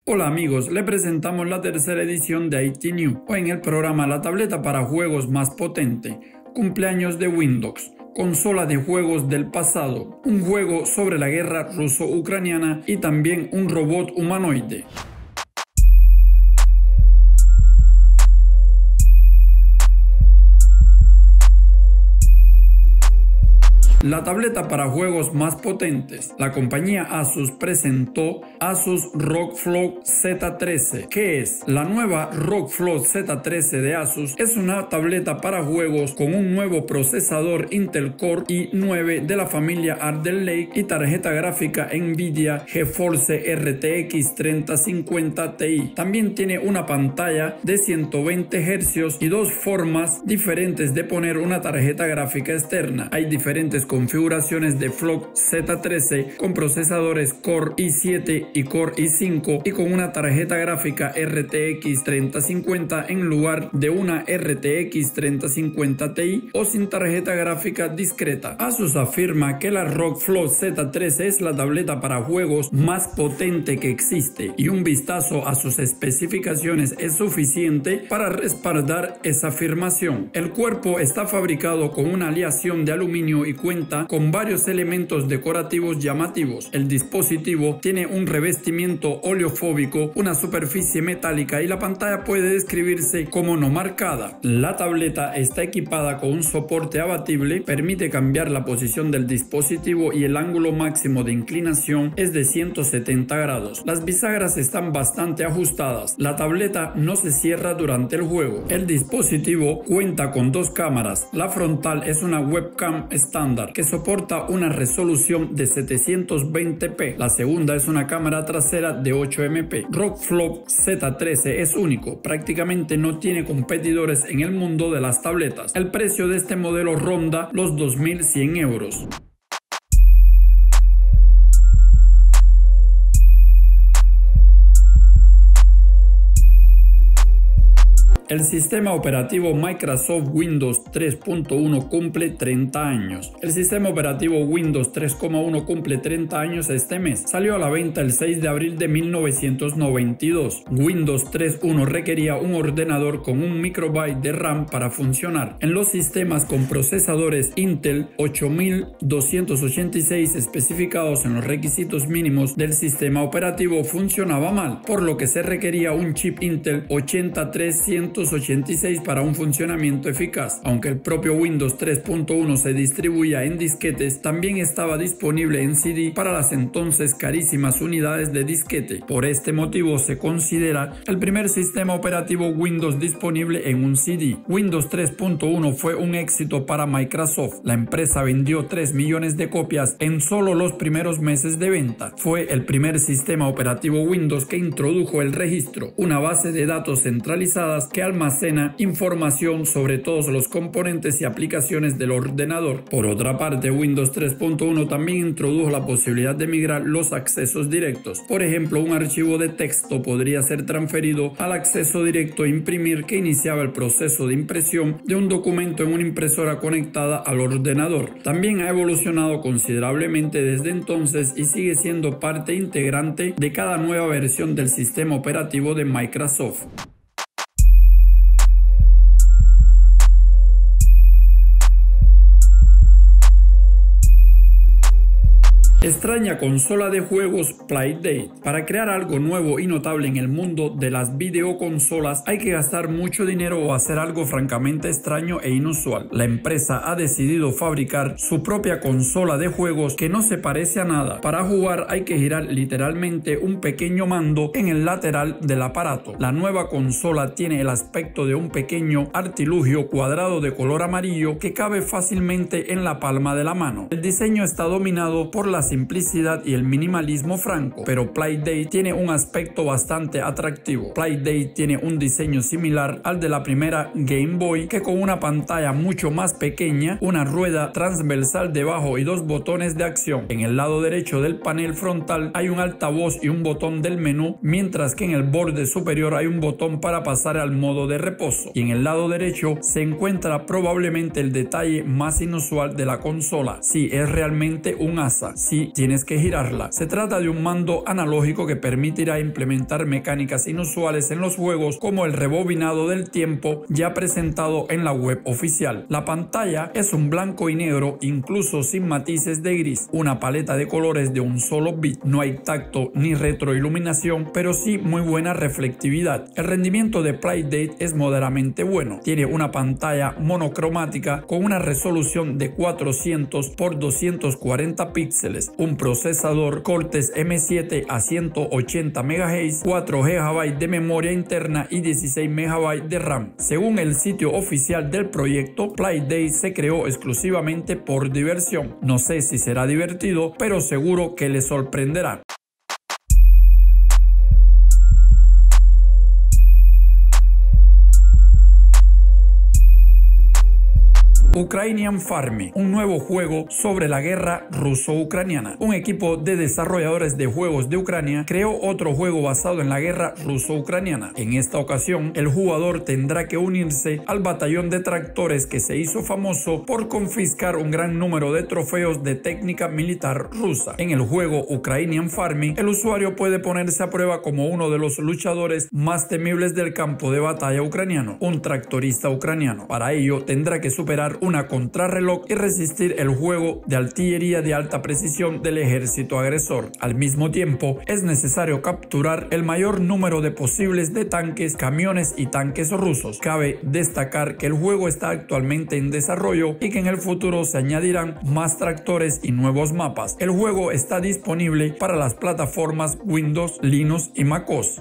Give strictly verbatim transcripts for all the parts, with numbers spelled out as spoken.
Hola amigos, le presentamos la tercera edición de I T News, hoy en el programa La tableta para juegos más potente, cumpleaños de Windows, consola de juegos del pasado, un juego sobre la guerra ruso-ucraniana y también un robot humanoide. La tableta para juegos más potentes. La compañía Asus presentó Asus ROG Flow Z trece. ¿Qué es? La nueva ROG Flow Z trece de Asus es una tableta para juegos con un nuevo procesador Intel Core i nueve de la familia Alder Lake y tarjeta gráfica Nvidia GeForce R T X treinta cincuenta Ti. También tiene una pantalla de ciento veinte hercios y dos formas diferentes de poner una tarjeta gráfica externa. Hay diferentes configuraciones de Flow Z trece con procesadores Core i siete y Core i cinco y con una tarjeta gráfica R T X treinta cincuenta en lugar de una R T X treinta cincuenta Ti o sin tarjeta gráfica discreta. Asus afirma que la ROG Flow Z trece es la tableta para juegos más potente que existe y un vistazo a sus especificaciones es suficiente para respaldar esa afirmación. El cuerpo está fabricado con una aleación de aluminio y cuenta con varios elementos decorativos llamativos. El dispositivo tiene un revestimiento oleofóbico, una superficie metálica y la pantalla puede describirse como no marcada. La tableta está equipada con un soporte abatible, permite cambiar la posición del dispositivo y el ángulo máximo de inclinación es de ciento setenta grados. Las bisagras están bastante ajustadas. La tableta no se cierra durante el juego. El dispositivo cuenta con dos cámaras. La frontal es una webcam estándar que soporta una resolución de setecientos veinte p. La segunda es una cámara trasera de ocho megapíxeles. ROG Flow Z trece es único, prácticamente no tiene competidores en el mundo de las tabletas. El precio de este modelo ronda los dos mil cien euros. El sistema operativo Microsoft Windows tres punto uno cumple treinta años. El sistema operativo Windows tres punto uno cumple treinta años este mes. Salió a la venta el seis de abril de mil novecientos noventa y dos. Windows tres punto uno requería un ordenador con un microbyte de RAM para funcionar. En los sistemas con procesadores Intel ocho mil doscientos ochenta y seis especificados en los requisitos mínimos del sistema operativo funcionaba mal, por lo que se requería un chip Intel ochenta trescientos ochenta y seis para un funcionamiento eficaz. Aunque el propio Windows tres punto uno se distribuía en disquetes, también estaba disponible en C D para las entonces carísimas unidades de disquete. Por este motivo se considera el primer sistema operativo Windows disponible en un C D. Windows tres punto uno fue un éxito para Microsoft. La empresa vendió tres millones de copias en solo los primeros meses de venta. Fue el primer sistema operativo Windows que introdujo el registro, una base de datos centralizadas que almacena información sobre todos los componentes y aplicaciones del ordenador. Por otra parte, Windows tres punto uno también introdujo la posibilidad de migrar los accesos directos. Por ejemplo, un archivo de texto podría ser transferido al acceso directo e imprimir, que iniciaba el proceso de impresión de un documento en una impresora conectada al ordenador. También ha evolucionado considerablemente desde entonces y sigue siendo parte integrante de cada nueva versión del sistema operativo de Microsoft. Extraña consola de juegos Playdate. Para crear algo nuevo y notable en el mundo de las videoconsolas hay que gastar mucho dinero o hacer algo francamente extraño e inusual. La empresa ha decidido fabricar su propia consola de juegos que no se parece a nada. Para jugar hay que girar literalmente un pequeño mando en el lateral del aparato. La nueva consola tiene el aspecto de un pequeño artilugio cuadrado de color amarillo que cabe fácilmente en la palma de la mano. El diseño está dominado por la simplicidad y el minimalismo franco, pero Playdate tiene un aspecto bastante atractivo. Playdate tiene un diseño similar al de la primera Game Boy, que con una pantalla mucho más pequeña, una rueda transversal debajo y dos botones de acción. En el lado derecho del panel frontal hay un altavoz y un botón del menú, mientras que en el borde superior hay un botón para pasar al modo de reposo. Y en el lado derecho se encuentra probablemente el detalle más inusual de la consola. Sí, es realmente un asa. Sí, aquí tienes que girarla. Se trata de un mando analógico que permitirá implementar mecánicas inusuales en los juegos como el rebobinado del tiempo ya presentado en la web oficial. La pantalla es un blanco y negro incluso sin matices de gris, una paleta de colores de un solo bit. No hay tacto ni retroiluminación, pero sí muy buena reflectividad. El rendimiento de Playdate es moderadamente bueno. Tiene una pantalla monocromática con una resolución de cuatrocientos por doscientos cuarenta píxeles, un procesador Cortex M siete a ciento ochenta megahercios, cuatro gigabytes de memoria interna y dieciséis megabytes de RAM. Según el sitio oficial del proyecto, Playdate se creó exclusivamente por diversión. No sé si será divertido, pero seguro que les sorprenderá. Ukrainian Farming, un nuevo juego sobre la guerra ruso-ucraniana. Un equipo de desarrolladores de juegos de Ucrania creó otro juego basado en la guerra ruso-ucraniana. En esta ocasión, el jugador tendrá que unirse al batallón de tractores que se hizo famoso por confiscar un gran número de trofeos de técnica militar rusa. En el juego Ukrainian Farming, el usuario puede ponerse a prueba como uno de los luchadores más temibles del campo de batalla ucraniano, un tractorista ucraniano. Para ello, tendrá que superar una contrarreloj y resistir el juego de artillería de alta precisión del ejército agresor. Al mismo tiempo, es necesario capturar el mayor número de posibles de tanques, camiones y tanques rusos. Cabe destacar que el juego está actualmente en desarrollo y que en el futuro se añadirán más tractores y nuevos mapas. El juego está disponible para las plataformas Windows, Linux y macOS.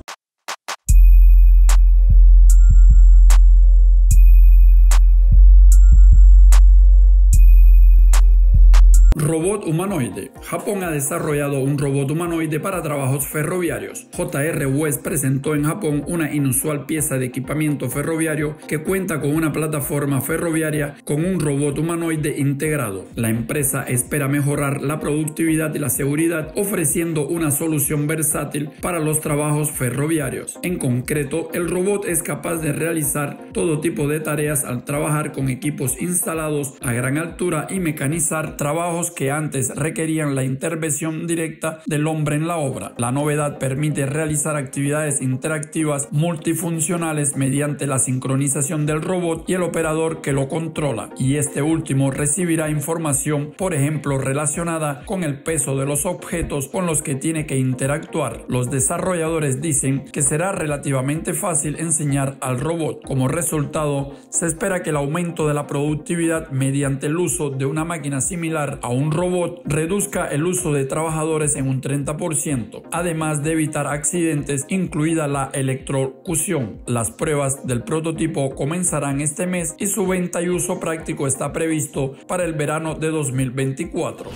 Robot humanoide. Japón ha desarrollado un robot humanoide para trabajos ferroviarios. J R West presentó en Japón una inusual pieza de equipamiento ferroviario que cuenta con una plataforma ferroviaria con un robot humanoide integrado. La empresa espera mejorar la productividad y la seguridad ofreciendo una solución versátil para los trabajos ferroviarios. En concreto, el robot es capaz de realizar todo tipo de tareas al trabajar con equipos instalados a gran altura y mecanizar trabajos que antes requerían la intervención directa del hombre en la obra. La novedad permite realizar actividades interactivas multifuncionales mediante la sincronización del robot y el operador que lo controla, y este último recibirá información, por ejemplo, relacionada con el peso de los objetos con los que tiene que interactuar. Los desarrolladores dicen que será relativamente fácil enseñar al robot. Como resultado, se espera que el aumento de la productividad mediante el uso de una máquina similar a un robot reduzca el uso de trabajadores en un treinta por ciento, además de evitar accidentes, incluida la electrocución. Las pruebas del prototipo comenzarán este mes y su venta y uso práctico está previsto para el verano de dos mil veinticuatro.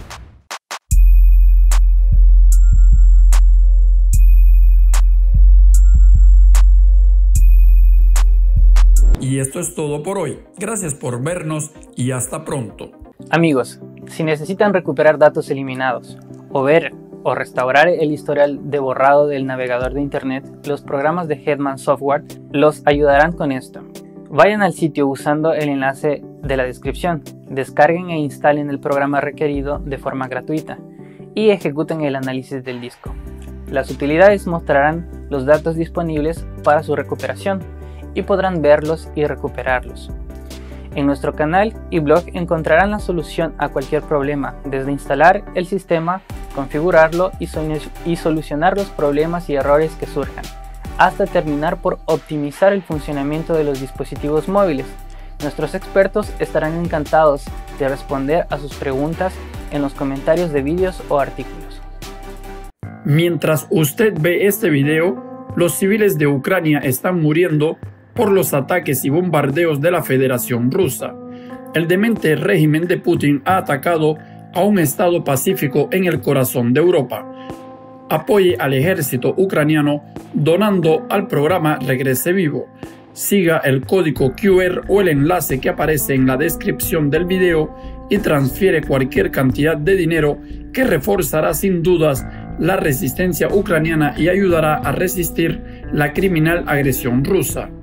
Y esto es todo por hoy. Gracias por vernos y hasta pronto. Amigos, si necesitan recuperar datos eliminados o ver o restaurar el historial de borrado del navegador de internet, los programas de Hetman Software los ayudarán con esto. Vayan al sitio usando el enlace de la descripción, descarguen e instalen el programa requerido de forma gratuita y ejecuten el análisis del disco. Las utilidades mostrarán los datos disponibles para su recuperación y podrán verlos y recuperarlos. En nuestro canal y blog encontrarán la solución a cualquier problema, desde instalar el sistema, configurarlo y, so y solucionar los problemas y errores que surjan, hasta terminar por optimizar el funcionamiento de los dispositivos móviles. Nuestros expertos estarán encantados de responder a sus preguntas en los comentarios de vídeos o artículos. Mientras usted ve este video, los civiles de Ucrania están muriendo por los ataques y bombardeos de la Federación Rusa. El demente régimen de Putin ha atacado a un estado pacífico en el corazón de Europa. Apoye al ejército ucraniano donando al programa Regrese Vivo. Siga el código Q R o el enlace que aparece en la descripción del video y transfiere cualquier cantidad de dinero que reforzará sin dudas la resistencia ucraniana y ayudará a resistir la criminal agresión rusa.